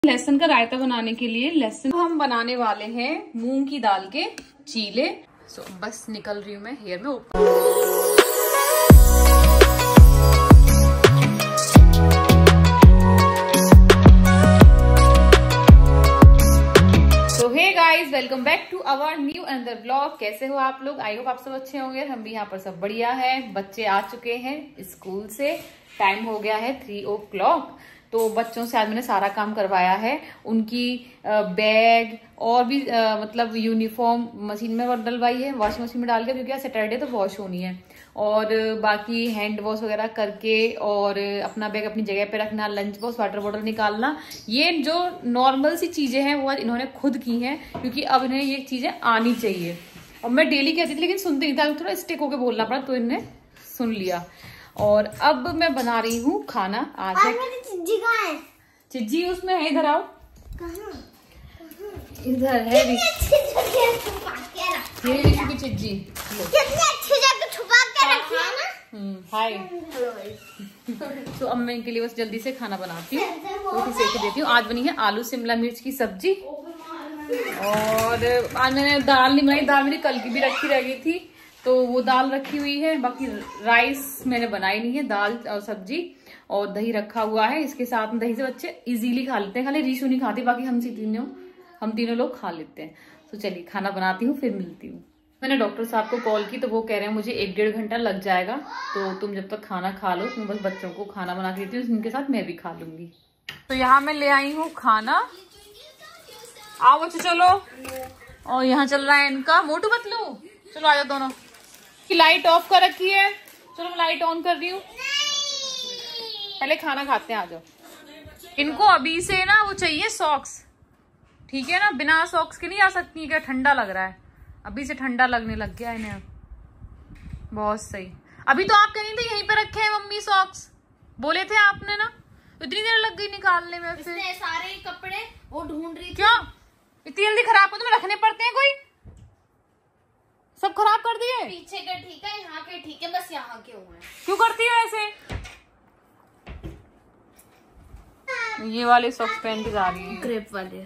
लहसुन का रायता बनाने के लिए लहसुन हम बनाने वाले हैं मूंग की दाल के चीले। बस निकल रही हूँ मैं हेयर में ऊपर। Hey guys, welcome back to our new another blog. कैसे हो आप लोग? आई होप आप सब अच्छे होंगे। हम भी यहाँ पर सब बढ़िया है। बच्चे आ चुके हैं स्कूल से, टाइम हो गया है 3 o'clock। तो बच्चों से आज मैंने सारा काम करवाया है। उनकी बैग और भी मतलब यूनिफॉर्म मशीन में डलवाई है, वॉशिंग मशीन में डाल के, क्योंकि आज सैटरडे तो वॉश होनी है। और बाकी हैंड वॉश वगैरह करके और अपना बैग अपनी जगह पे रखना, लंच बॉक्स, वाटर बॉटल निकालना, ये जो नॉर्मल सी चीजें हैं वो आज इन्होंने खुद की हैं, क्योंकि अब इन्हें ये चीजें आनी चाहिए। और मैं डेली कहती थी लेकिन सुनते नहीं था, थोड़ा स्टिक होके बोलना पड़ा तो इन्हें सुन लिया। और अब मैं बना रही हूँ खाना। आज चिज्जी कहाँ है? चिज्जी उसमें है, इधर आओ। कहाँ? इधर है कितनी अच्छी जगह छुपा के रखा है। ये ऋषि की चिज्जी। कितनी अच्छी जगह छुपा के रखी है ना। हाय। तो अब मैं इनके लिए बस जल्दी से खाना बनाती हूँ, रोटी सेक देती हूँ। आज बनी है आलू शिमला मिर्च की सब्जी। और आज मैंने दाल नहीं बनाई, दाल मेरी कल की भी रखी रह गई थी तो वो दाल रखी हुई है। बाकी राइस मैंने बनाई नहीं है, दाल और सब्जी और दही रखा हुआ है। इसके साथ में दही से बच्चे इजीली खा लेते हैं, खाली रीशु नहीं खाती, बाकी हम तीनों लोग खा लेते हैं। तो चलिए खाना बनाती हूँ, फिर मिलती हूँ। मैंने डॉक्टर साहब को कॉल की तो वो कह रहे हैं मुझे 1-1.5 घंटा लग जाएगा, तो तुम जब तक खाना खा लो। मैं बस बच्चों को खाना बना के देती हूँ, इनके साथ मैं भी खा लूंगी। तो यहाँ मैं ले आई हूँ खाना। आओ बच्चे चलो। और यहाँ चल रहा है इनका मोटू पतलू। चलो आ जाओ दोनों। की लाइट ऑफ कर रखी है, चलो मैं लाइट ऑन कर रही हूँ। पहले खाना खाते हैं, आ जाओ। इनको अभी से ना वो चाहिए सॉक्स, ठीक है ना? बिना सॉक्स के नहीं आ सकती, क्या ठंडा लग रहा है। अभी से ठंडा लगने लग गया इन्हें। बहुत सही। अभी तो आप कहीं थे यहीं पे रखे हैं मम्मी सॉक्स, बोले थे आपने ना। इतनी देर लग गई निकालने में। फिर सारे कपड़े वो ढूंढ रही थी। क्यों इतनी जल्दी खराब हो? तुम्हें रखने पड़ते हैं, कोई सब खराब कर दिए। पीछे के ठीक है, यहाँ के ठीक है, बस यहाँ के हुए। क्यों करती है ऐसे? ये वाले सॉक्स पहन के जा रही है, क्रेप वाले।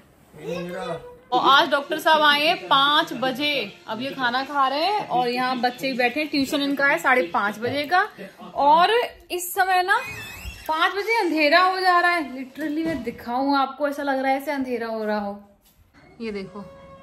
और आज डॉक्टर साहब आए हैं 5 बजे। अब ये खाना खा रहे हैं और यहाँ बच्चे भी बैठे हैं। ट्यूशन इनका है 5:30 बजे का। और इस समय ना 5 बजे अंधेरा हो जा रहा है। लिटरली मैं दिखाऊं आपको, ऐसा लग रहा है ऐसे अंधेरा हो रहा हो। ये देखो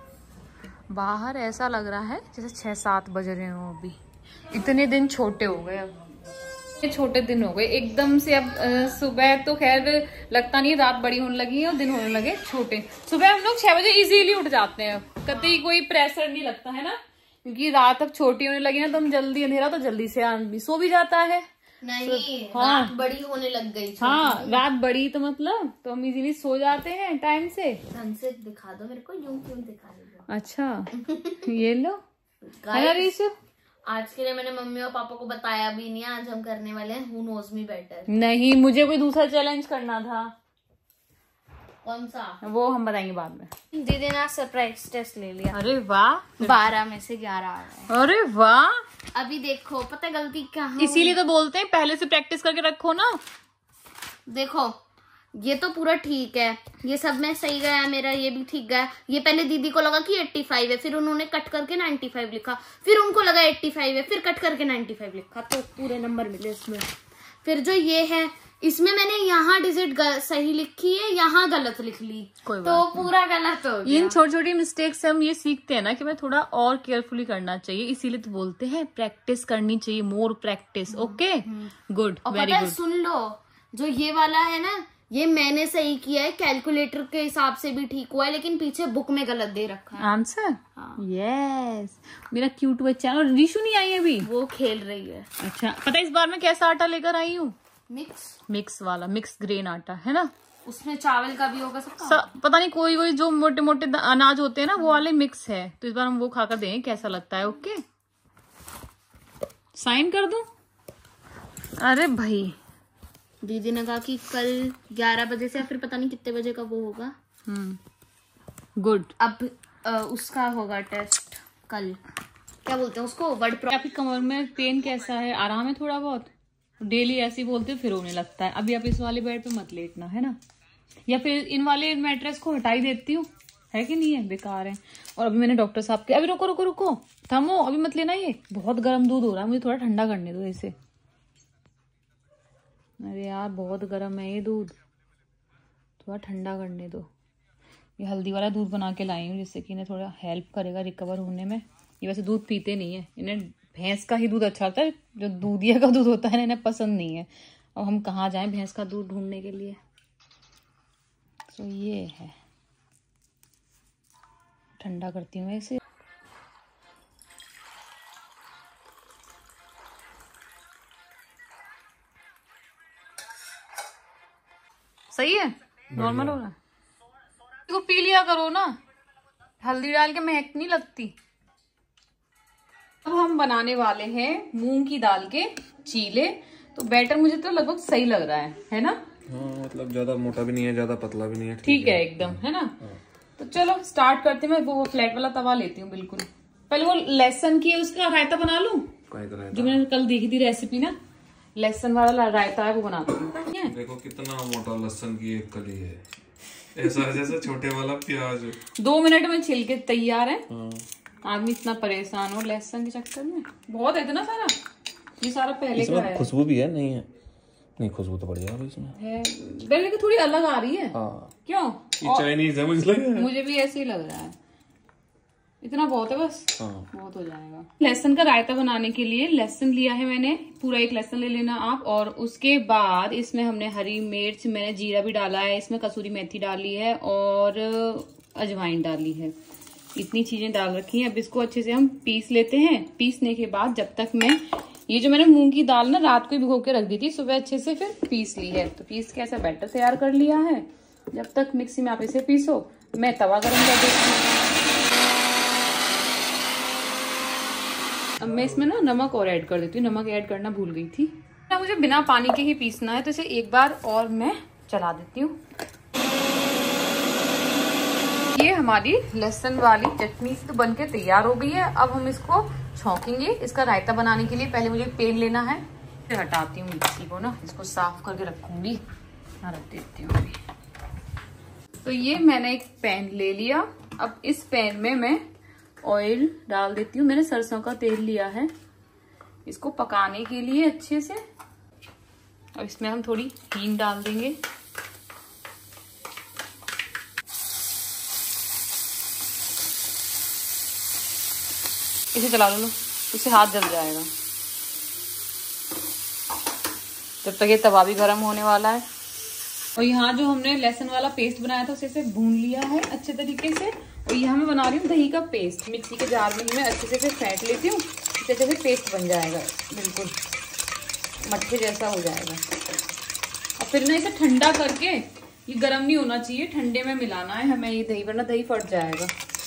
बाहर ऐसा लग रहा है जैसे 6-7 बज रहे हो। अभी इतने दिन छोटे हो गए, अब ये छोटे दिन हो गए एकदम से। अब सुबह तो खैर लगता नहीं, रात बड़ी होने लगी है और दिन होने लगे छोटे। सुबह हम लोग 6 बजे इजीली उठ जाते हैं, कतई कोई प्रेशर नहीं लगता है ना, क्योंकि रात अब छोटी होने लगी ना तो हम जल्दी अंधेरा तो जल्दी से आदमी सो भी जाता है। नहीं हाँ, रात बड़ी होने लग गई। हाँ रात बड़ी तो मतलब तो हम इजीली सो जाते हैं टाइम से। सनसेट दिखा दो मेरे को, यूं क्यों दिखा रही हो? अच्छा ये लो है ना रीशु। आज के लिए मैंने मम्मी और पापा को बताया भी नहीं। आज हम करने वाले हैं हू नोज मी बेटर। नहीं, मुझे कोई दूसरा चैलेंज करना था। कौन सा? वो हम बताएंगे बाद में। दीदी ने सरप्राइज टेस्ट ले लिया। अरे वाह, 12 में से 11 आ रहा है। अरे वाह। अभी देखो पता है गलती कहाँ। इसीलिए तो बोलते हैं पहले से प्रैक्टिस करके रखो ना। देखो ये तो पूरा ठीक है, ये सब में सही गया मेरा, ये भी ठीक गया। ये पहले दीदी को लगा कि 85 है, फिर उन्होंने कट करके 95 लिखा, फिर उनको लगा 85 है, फिर कट करके 95 लिखा, तो पूरे नंबर मिले इसमें। फिर जो ये है इसमें मैंने यहाँ डिजिट सही लिखी है, यहाँ गलत लिख ली, तो पूरा गलत हो गया। इन छोटी छोटी मिस्टेक से हम ये सीखते हैं ना कि मैं थोड़ा और केयरफुली करना चाहिए। इसीलिए तो बोलते हैं प्रैक्टिस करनी चाहिए, more practice. Okay good, very good. सुन लो, जो ये वाला है ना, ये मैंने सही किया है, कैलकुलेटर के हिसाब से भी ठीक हुआ है, लेकिन पीछे बुक में गलत दे रखा है आंसर। यस, मेरा क्यूट बच्चा। और रीशु नहीं आई अभी, वो खेल रही है। अच्छा, पता है इस बार मैं कैसा आटा लेकर आई हूँ? मिक्स वाला, मिक्स ग्रेन आटा है ना। उसमें चावल का भी होगा सबका। पता नहीं कोई जो मोटे मोटे अनाज होते हैं ना वो वाले मिक्स है, तो इस बार हम वो खाकर देंगे कैसा लगता है। ओके साइन कर दूं? अरे भाई दीदी ने कहा कि कल 11 बजे से या फिर पता नहीं कितने बजे का वो होगा। गुड। अब उसका होगा टेस्ट कल। क्या बोलते हैं उसको, वर्ड। आपकी कमर में पेन कैसा है? आराम है थोड़ा बहुत? डेली ऐसे ही बोलते फिर होने लगता है। अभी आप इस वाले बेड पे मत लेटना है ना, या फिर इन वाले मैट्रेस को हटा ही देती हूँ, है कि नहीं है, बेकार है। और अभी मैंने डॉक्टर साहब के, अभी रुको रुको रुको, थमो, अभी मत लेना, ये बहुत गर्म दूध हो रहा है, मुझे थोड़ा ठंडा करने दो इसे। अरे यार बहुत गर्म है ये दूध, थोड़ा ठंडा करने दो। ये हल्दी वाला दूध बना के लाई हूँ जिससे कि इन्हें थोड़ा हेल्प करेगा रिकवर होने में। ये वैसे दूध पीते नहीं है, इन्हें भैंस का ही दूध अच्छा लगता है, जो दूधिया का दूध होता है इन्हें पसंद नहीं है। और हम कहाँ जाएं भैंस का दूध ढूंढने के लिए। तो ये है, ठंडा करती हूँ इसे। सही है, नॉर्मल हो रहा है। इसको पी लिया करो ना, हल्दी डाल के महक नहीं लगती। अब हम बनाने वाले हैं मूंग की दाल के चीले। तो बैटर मुझे तो लगभग सही लग रहा है ना? हाँ, मतलब ज्यादा मोटा भी नहीं है, ज्यादा पतला भी नहीं है, ठीक है एकदम, है ना? हाँ। तो चलो स्टार्ट करते हैं। मैं वो फ्लैट वाला तवा लेती हूँ बिल्कुल। पहले वो लहसुन की उसका रायता बना लूं, जो मैंने कल देखी थी रेसिपी ना, लहसुन वाला रायता है वो बनाती हूँ। देखो कितना मोटा लहसुन की एक कली है, ऐसा जैसे छोटे वाला प्याज। 2 मिनट में छिल के तैयार है। आदमी इतना परेशान हो लहसुन के चक्कर में, बहुत है इतना सारा। ये सारा पहले का है। खुशबू भी है, नहीं है? नहीं, खुशबू तो बढ़िया है इसमें है, लेकिन थोड़ी अलग आ रही है। हाँ। क्यों? ये चाइनीज है मुझे लग रहा है। मुझे भी ऐसे ही लग रहा है। इतना बहुत है बस। हाँ। बहुत हो जाएगा। लहसुन का रायता बनाने के लिए लहसुन लिया है मैंने, पूरा 1 लहसुन ले लेना आप। और उसके बाद इसमें हमने हरी मिर्च, मैंने जीरा भी डाला है, इसमें कसूरी मेथी डाली है और अजवाइन डाली है। इतनी चीजें डाल रखी हैं। अब इसको अच्छे से हम पीस लेते हैं। पीसने के बाद जब तक मैं ये जो मैंने मूंग की दाल ना रात को ही भिगो के रख दी थी, सुबह अच्छे से फिर पीस ली है। तो पीस के ऐसा बैटर तैयार कर लिया है। जब तक मिक्सी में आप इसे पीसो, मैं तवा गरम कर देती हूँ। अब मैं इसमें ना नमक और ऐड कर देती हूँ, नमक ऐड करना भूल गई थी ना। मुझे बिना पानी के ही पीसना है, तो इसे एक बार और मैं चला देती हूँ। ये हमारी लहसुन वाली चटनी तो बनके तैयार हो गई है। अब हम इसको छौंकेंगे। इसका रायता बनाने के लिए पहले मुझे पेन लेना है। फिर हटाती हूँ मिक्सी को ना, इसको साफ करके रखूंगी। रख देती हूँ अभी। तो ये मैंने एक पैन ले लिया। अब इस पैन में मैं ऑयल डाल देती हूँ। मैंने सरसों का तेल लिया है इसको पकाने के लिए अच्छे से। अब इसमें हम थोड़ी हींग डाल देंगे। इसे चला लो, उससे हाथ जल जाएगा। जब तक ये तवा भी गर्म होने वाला है। और यहाँ जो हमने लहसुन वाला पेस्ट बनाया था उसे से भून लिया है अच्छे तरीके से। और यहाँ मैं बना रही हूँ दही का पेस्ट। मिक्सी के जार में ही मैं अच्छे से फिर फेंट लेती हूँ, अच्छे से पेस्ट बन जाएगा, बिल्कुल मट्ठे जैसा हो जाएगा। और फिर ना इसे ठंडा करके, ये गर्म नहीं होना चाहिए, ठंडे में मिलाना है हमें ये दही, वरना दही फट जाएगा।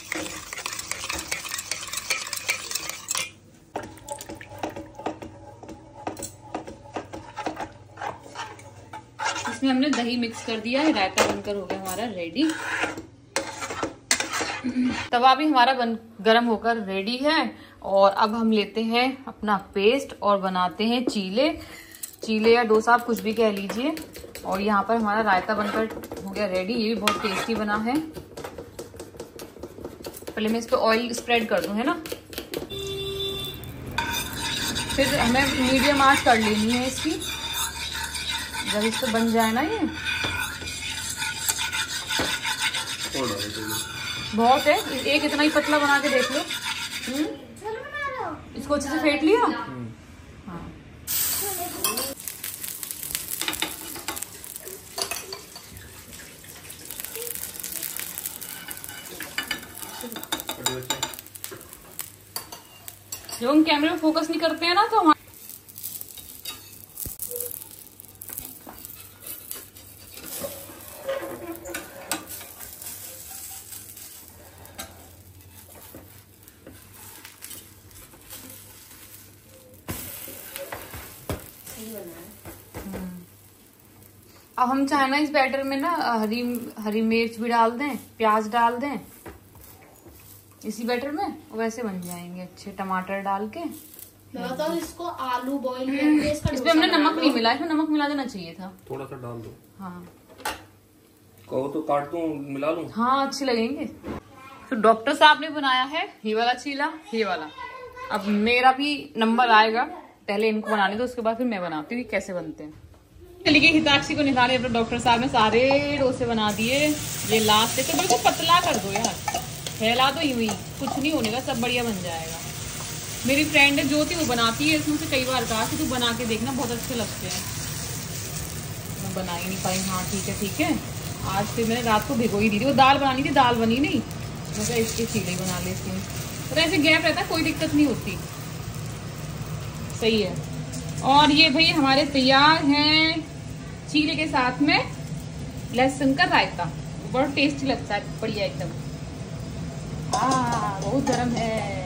इसमें हमने दही मिक्स कर दिया है। रायता बनकर हो गया हमारा रेडी। तवा भी हमारा गरम होकर रेडी है। और अब हम लेते हैं अपना पेस्ट और बनाते हैं चीले। चीले या डोसा आप कुछ भी कह लीजिए। और यहाँ पर हमारा रायता बनकर हो गया रेडी। ये भी बहुत टेस्टी बना है। पहले मैं इस पे ऑयल स्प्रेड कर दूं, है ना। फिर हमें मीडियम आंच कर लेनी है इसकी। जब इससे बन जाए ना, ये बहुत है। एक इतना ही पतला बना के देख लो। इसको अच्छे से फेंट लिया। हाँ। जब हम कैमरे में फोकस नहीं करते हैं ना, तो अब हम चाहे ना इस बैटर में ना हरी मिर्च भी डाल दें, प्याज डाल दें इसी बैटर में, वैसे बन जाएंगे अच्छे। टमाटर डाल के तो इसको आलू बॉईल करके इसमें हमने नमक नहीं मिला, इसमें नमक मिला देना चाहिए था, थोड़ा सा डाल दो। हाँ कहो तो काट दूं, मिला लूं? हाँ अच्छे लगेंगे। तो डॉक्टर साहब ने बनाया है ये वाला चीला, ये वाला। अब मेरा भी नंबर आएगा, पहले इनको बनाने दो, उसके बाद फिर मैं बनाती हूँ कैसे बनते हैं। चलिए हिताक्षी को निकाले, अपने डॉक्टर साहब ने सारे डोसे बना दिए। ये लास्ट है तो बिल्कुल पतला कर दो यार, फैला दो यूं ही, कुछ नहीं होने का, सब बढ़िया बन जाएगा। मेरी फ्रेंड है ज्योति, वो बनाती है, इसमें से कई बार कहा कि तू बना के देखना, बहुत अच्छे लगते हैं। मैं बना ही नहीं पाई। हाँ ठीक है। आज फिर मैंने रात को भिगो ही दी थी, वो दाल बनानी थी, दाल बनी नहीं, मैं कहा इसके चीले ही बना लेती हूँ। तो ऐसे गैप रहता है, कोई दिक्कत नहीं होती, सही है। और ये भाई हमारे तैयार हैं चीले के साथ में लहसुन का रायता, बहुत टेस्टी लगता है, बढ़िया एकदम। बहुत गर्म है,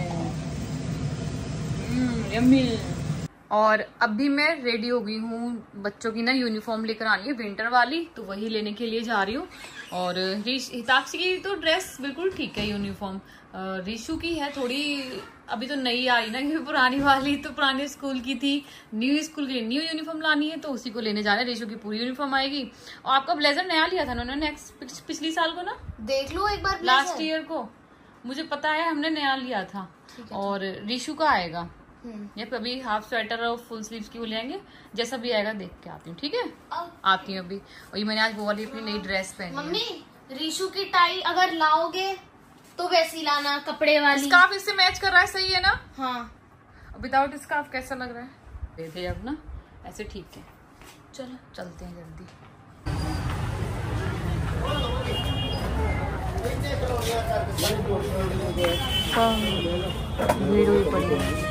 यम्मी। और अभी मैं रेडी हो गई हूँ, बच्चों की ना यूनिफॉर्म लेकर आनी है विंटर वाली, तो वही लेने के लिए जा रही हूँ। और हिताक्षी की तो ड्रेस बिल्कुल ठीक है, यूनिफॉर्म। ऋषु की है थोड़ी, अभी तो नई आई ना, क्योंकि पुरानी वाली तो पुराने स्कूल की थी, न्यू स्कूल के लिए न्यू यूनिफॉर्म लानी है, तो उसी को लेने जा रहे हैं। ऋषु की पूरी यूनिफॉर्म आएगी। और आपका ब्लेजर नया लिया था उन्होंने नेक्स्ट पिछली साल को ना, देख लो एक बार, लास्ट ईयर को, मुझे पता है हमने नया लिया था। और ऋषु का आएगा, ये अभी हाफ स्वेटर और फुल स्लीव्स की वो लेंगे, जैसा भी आएगा देख के आती हूँ, ठीक है? आती हूँ अभी। और ये मैंने आज वो वाली अपनी नई ड्रेस पहनी। मम्मी ऋषु की टाई अगर लाओगे तो वैसी लाना, कपड़े वाली। स्कार्फ इससे मैच कर रहा है, सही है ना? हाँ। विदाउट स्कार्फ कैसा लग रहा है? दे दे अब ना, ऐसे ठीक है। चलो चलते हैं जल्दी। भीड़ हुई पड़ी है।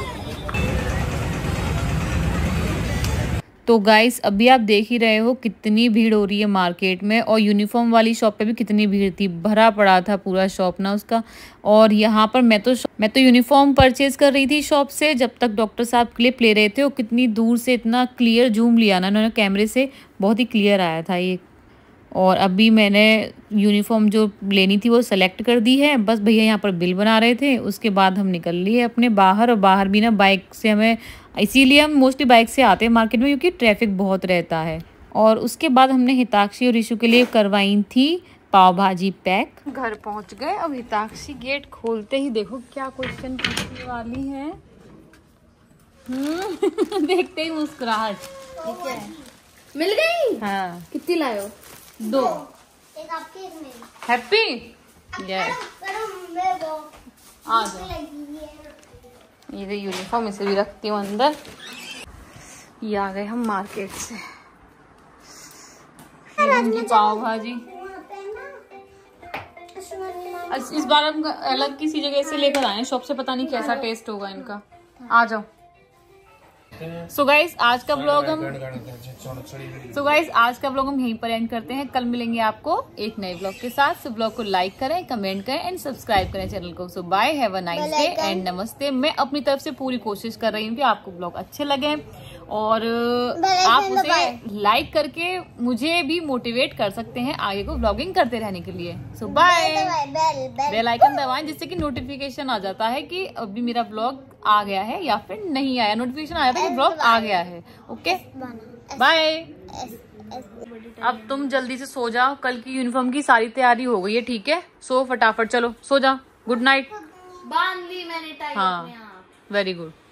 तो गाइस अभी आप देख ही रहे हो कितनी भीड़ हो रही है मार्केट में, और यूनिफॉर्म वाली शॉप पे भी कितनी भीड़ थी, भरा पड़ा था पूरा शॉप ना उसका। और यहाँ पर मैं तो यूनिफॉर्म परचेज कर रही थी शॉप से, जब तक डॉक्टर साहब क्लिप ले रहे थे। और कितनी दूर से इतना क्लियर जूम लिया ना उन्होंने कैमरे से, बहुत ही क्लियर आया था ये। और अभी मैंने यूनिफॉर्म जो लेनी थी वो सेलेक्ट कर दी है, बस भैया यहाँ पर बिल बना रहे थे, उसके बाद हम निकल लिए अपने बाहर। और बाहर भी ना बाइक से हमें, इसीलिए हम मोस्टली बाइक से आते हैं मार्केट में, क्योंकि ट्रैफिक बहुत रहता है। और उसके बाद हमने हिताक्षी और ऋषु के लिए करवाई थी पाव भाजी पैक। घर पहुँच गए। अब हिताक्षी गेट खोलते ही देखो क्या क्वेश्चन पूछने वाली है। देखते ही मुस्कुराहट। मिल गई? हाँ। कितनी लायो? 2। एक आपके एक मेरी। हैप्पी? यस। आ जाओ। ये यूनिफॉर्म इसे भी रखती हूँ अंदर। ये आ गए हम मार्केट से। पाव भाजी इस बार हम अलग किसी जगह से लेकर आए हैं शॉप से, पता नहीं कैसा टेस्ट होगा इनका। आ जाओ। सो गाइस आज का ब्लॉग हम यहीं पर एंड करते हैं। कल मिलेंगे आपको एक नए ब्लॉग के साथ। सो ब्लॉग को लाइक करें, कमेंट करें एंड सब्सक्राइब करें चैनल को। So bye, have a nice day and नमस्ते। मैं अपनी तरफ से पूरी कोशिश कर रही हूँ कि आपको ब्लॉग अच्छे लगे, और आप उसे लाइक करके मुझे भी मोटिवेट कर सकते हैं आगे को ब्लॉगिंग करते रहने के लिए। सो बाय। बेल आइकन दबाएं जिससे कि नोटिफिकेशन आ जाता है कि अभी मेरा ब्लॉग आ गया है या फिर नहीं आया। नोटिफिकेशन आया था कि ब्लॉग आ गया है। Okay bye. अब तुम जल्दी से सो जाओ, कल की यूनिफॉर्म की सारी तैयारी हो गई है, ठीक है? सो फटाफट चलो सो जाओ। Good night. बांध ली मैंने टाई। हाँ वेरी गुड।